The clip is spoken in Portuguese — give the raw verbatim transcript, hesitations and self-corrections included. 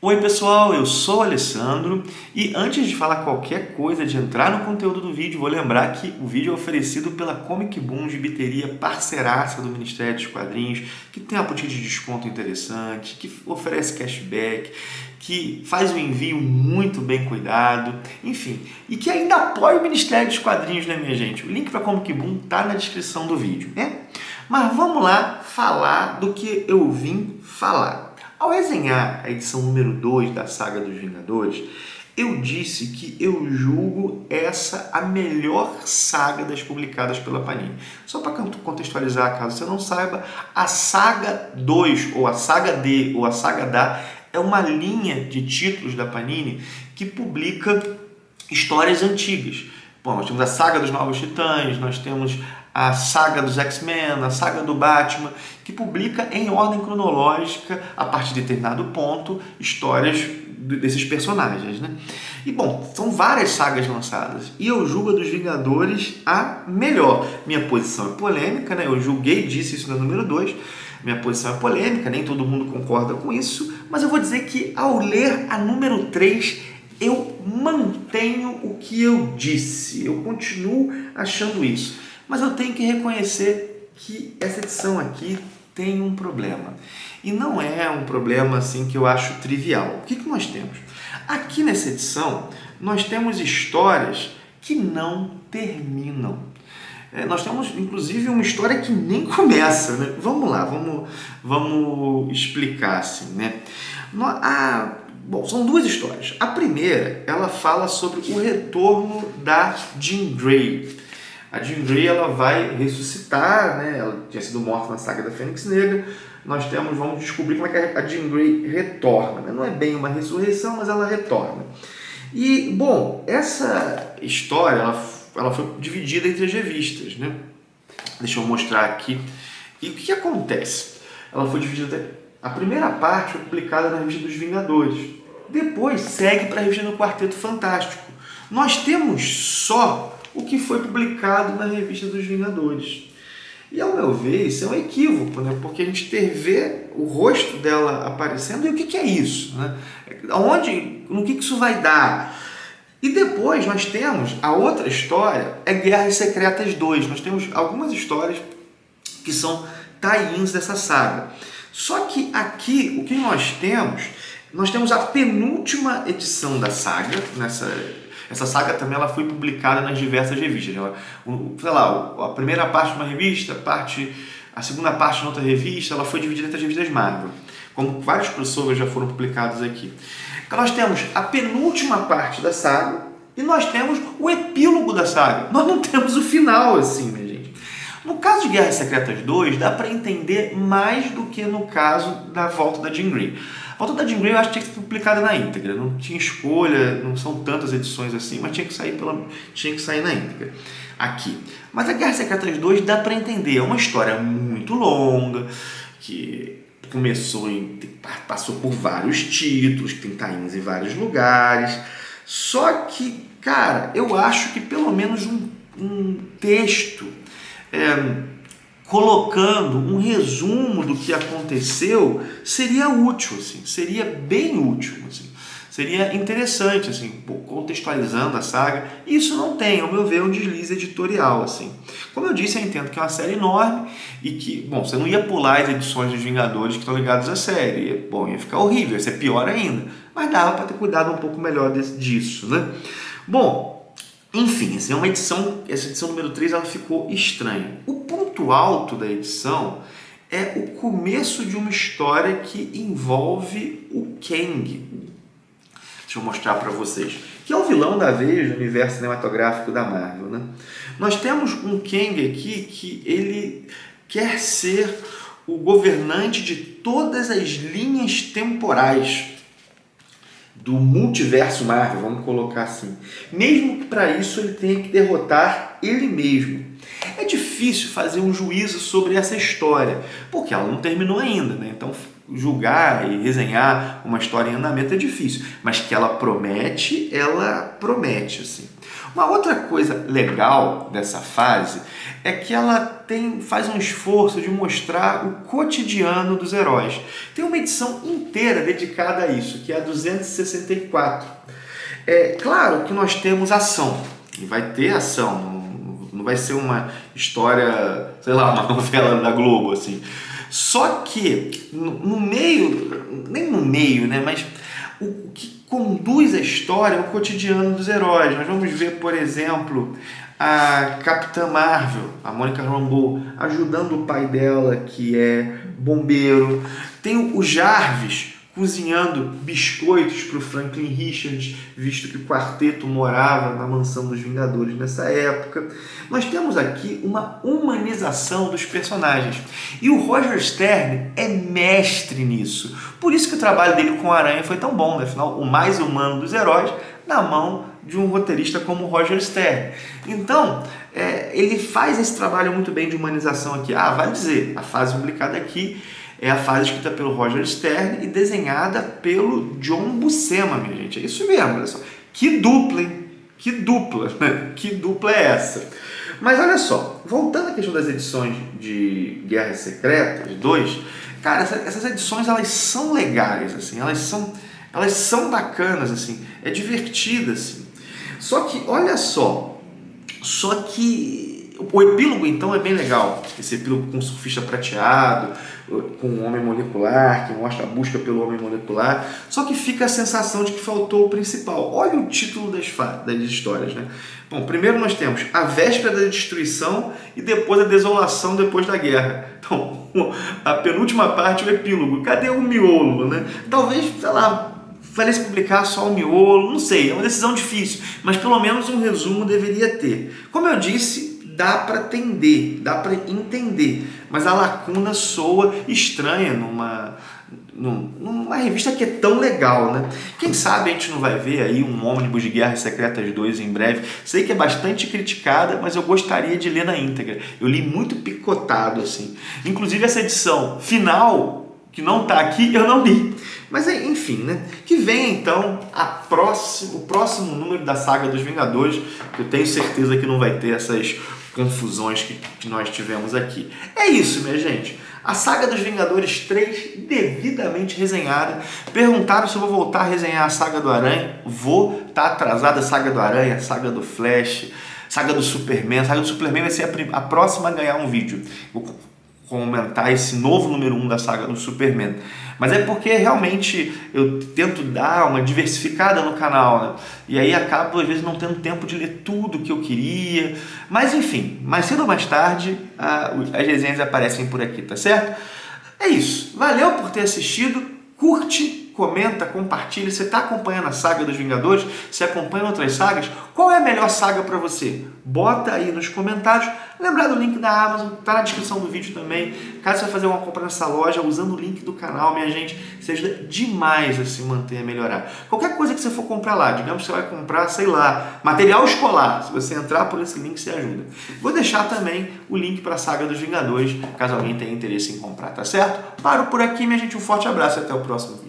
Oi pessoal, eu sou o Alessandro e antes de falar qualquer coisa, de entrar no conteúdo do vídeo, vou lembrar que o vídeo é oferecido pela Comic Boom, gibiteria parceiraça do Ministério dos Quadrinhos, que tem uma política de desconto interessante, que oferece cashback, que faz um envio muito bem cuidado, enfim, e que ainda apoia o Ministério dos Quadrinhos, né minha gente? O link para a Comic Boom está na descrição do vídeo, né? Mas vamos lá falar do que eu vim falar. Ao resenhar a edição número dois da Saga dos Vingadores, eu disse que eu julgo essa a melhor saga das publicadas pela Panini. Só para contextualizar, caso você não saiba, a Saga dois, ou a Saga D, ou a Saga Da, é uma linha de títulos da Panini que publica histórias antigas. Bom, nós temos a Saga dos Novos Titãs, nós temos a Saga dos X-Men, a Saga do Batman, que publica em ordem cronológica, a partir de determinado ponto, histórias desses personagens, né? E bom, são várias sagas lançadas, e eu julgo a dos Vingadores a melhor. Minha posição é polêmica, né? Eu julguei, disse isso no número dois, minha posição é polêmica, nem todo mundo concorda com isso, mas eu vou dizer que ao ler a número três, eu mantenho o que eu disse, eu continuo achando isso. Mas eu tenho que reconhecer que essa edição aqui tem um problema. E não é um problema assim que eu acho trivial. O que, que nós temos? Aqui nessa edição, nós temos histórias que não terminam. É, nós temos, inclusive, uma história que nem começa, né? Vamos lá, vamos, vamos explicar assim, né? A, bom, são duas histórias. A primeira, ela fala sobre o retorno da Jean Grey. A Jean Grey, ela vai ressuscitar, né? Ela tinha sido morta na saga da Fênix Negra. Nós temos, vamos descobrir como é que a Jean Grey retorna, né? Não é bem uma ressurreição, mas ela retorna. E, bom, essa história, ela, ela foi dividida entre as revistas, né? Deixa eu mostrar aqui. E o que, que acontece? Ela foi dividida... A primeira parte foi publicada na revista dos Vingadores. Depois segue para a revista do Quarteto Fantástico. Nós temos só o que foi publicado na revista dos Vingadores. E ao meu ver, isso é um equívoco, né? Porque a gente ter vê o rosto dela aparecendo, e o que, que é isso? Né? Onde, no que, que isso vai dar? E depois nós temos a outra história, é Guerras Secretas dois. Nós temos algumas histórias que são tie-ins dessa saga. Só que aqui, o que nós temos, nós temos a penúltima edição da saga, nessa... Essa saga também ela foi publicada nas diversas revistas. Ela, sei lá, a primeira parte de uma revista, a, parte, a segunda parte de outra revista, ela foi dividida entre as revistas Marvel. Como vários crossovers já foram publicados aqui. Então nós temos a penúltima parte da saga e nós temos o epílogo da saga. Nós não temos o final assim, minha gente. No caso de Guerras Secretas dois, dá para entender mais do que no caso da volta da Jean Grey. A volta da Jean Grey eu acho que tinha que ser publicada na íntegra, não tinha escolha, não são tantas edições assim, mas tinha que sair, pela, tinha que sair na íntegra aqui. Mas a Guerras Secretas dois dá para entender, é uma história muito longa, que começou em, passou por vários títulos, tem tie-ins em vários lugares, só que, cara, eu acho que pelo menos um, um texto é, colocando um resumo do que aconteceu seria útil, assim, seria bem útil, assim, seria interessante, assim, contextualizando a saga. Isso não tem, ao meu ver, um deslize editorial, assim. Como eu disse, eu entendo que é uma série enorme e que, bom, você não ia pular as edições dos Vingadores que estão ligadas à série, bom, ia ficar horrível, ia ser pior ainda, mas dava para ter cuidado um pouco melhor desse, disso, né? Bom, enfim, essa é uma edição, essa edição número três, ela ficou estranha. O ponto alto da edição é o começo de uma história que envolve o Kang. Deixa eu mostrar para vocês. Que é o vilão da vez do universo cinematográfico da Marvel, né? Nós temos um Kang aqui que ele quer ser o governante de todas as linhas temporais do multiverso Marvel, vamos colocar assim. Mesmo que para isso ele tenha que derrotar ele mesmo. É difícil fazer um juízo sobre essa história, porque ela não terminou ainda, né? Então julgar e resenhar uma história em andamento é difícil, mas que ela promete, ela promete, assim. Uma outra coisa legal dessa fase é que ela tem, faz um esforço de mostrar o cotidiano dos heróis. Tem uma edição inteira dedicada a isso, que é a duzentos e sessenta e quatro. É claro que nós temos ação, e vai ter ação, não, não vai ser uma história, sei lá, uma novela da Globo, assim. Só que no, no meio, nem no meio, né, mas o que conduz a história é o cotidiano dos heróis. Nós vamos ver, por exemplo, a Capitã Marvel, a Monica Rambeau, ajudando o pai dela, que é bombeiro. Tem o Jarvis cozinhando biscoitos para o Franklin Richards, visto que o quarteto morava na mansão dos Vingadores nessa época. Nós temos aqui uma humanização dos personagens. E o Roger Stern é mestre nisso. Por isso que o trabalho dele com a Aranha foi tão bom, né? Afinal, o mais humano dos heróis na mão de um roteirista como o Roger Stern. Então, é, ele faz esse trabalho muito bem de humanização aqui. Ah, vale dizer, a fase publicada aqui é a fase escrita pelo Roger Stern e desenhada pelo John Buscema, minha gente. É isso mesmo, olha só. Que dupla, hein? Que dupla, né? Que dupla é essa? Mas olha só, voltando à questão das edições de Guerras Secretas dois, cara, essas edições elas são legais, assim, elas são, elas são bacanas, assim, é divertida, assim. Só que, olha só, só que o epílogo, então, é bem legal. Esse epílogo com o surfista prateado, com o homem molecular, que mostra a busca pelo homem molecular. Só que fica a sensação de que faltou o principal. Olha o título das, das histórias, né? Bom, primeiro nós temos a véspera da destruição e depois a desolação depois da guerra. Então, a penúltima parte, o epílogo. Cadê o miolo, né? Talvez, sei lá, valesse publicar só o miolo, não sei, é uma decisão difícil, mas pelo menos um resumo deveria ter. Como eu disse, dá para atender, dá para entender, mas a lacuna soa estranha numa, numa revista que é tão legal, né? Quem sabe a gente não vai ver aí um ônibus de Guerras Secretas dois em breve. Sei que é bastante criticada, mas eu gostaria de ler na íntegra. Eu li muito picotado, assim. Inclusive essa edição final, que não está aqui, eu não li. Mas enfim, né? Que vem então a próximo, o próximo número da saga dos Vingadores, que eu tenho certeza que não vai ter essas confusões que, que nós tivemos aqui. É isso, minha gente. A saga dos Vingadores três, devidamente resenhada. Perguntaram se eu vou voltar a resenhar a saga do Aranha. Vou, tá atrasada a saga do Aranha, a saga do Flash, saga do Superman. A saga do Superman vai ser a, a próxima a ganhar um vídeo. Vou comentar esse novo número um da saga do Superman. Mas é porque realmente eu tento dar uma diversificada no canal, né? E aí acabo às vezes não tendo tempo de ler tudo que eu queria. Mas enfim, mais cedo ou mais tarde as resenhas aparecem por aqui, tá certo? É isso. Valeu por ter assistido. Curte, comenta, compartilha. Você está acompanhando a saga dos Vingadores? Você acompanha outras sagas? Qual é a melhor saga para você? Bota aí nos comentários. Lembrar do link da Amazon, tá na descrição do vídeo também. Caso você vai fazer uma compra nessa loja, usando o link do canal, minha gente, você ajuda demais a se manter, a melhorar. Qualquer coisa que você for comprar lá, digamos que você vai comprar, sei lá, material escolar, se você entrar por esse link, você ajuda. Vou deixar também o link para a saga dos Vingadores, caso alguém tenha interesse em comprar, tá certo? Paro por aqui, minha gente, um forte abraço e até o próximo.